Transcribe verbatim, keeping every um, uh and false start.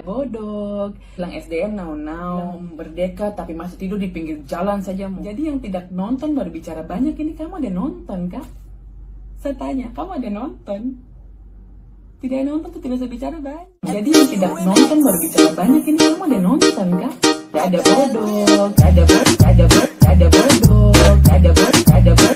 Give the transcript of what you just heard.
Bodog, bilang S D M now-now, merdeka tapi masih tidur di pinggir jalan saja. Jadi yang tidak nonton baru bicara banyak, ini kamu ada nonton kah? Saya tanya, kamu ada nonton? Tidak ada nonton tuh tidak bisa bicara banyak. Jadi yang tidak nonton baru bicara banyak, ini kamu ada nonton kah? Gak ada bodog, gak ada bodog, gak ada bodog, gak ada bodog, gak ada bodog, gak ada bodog.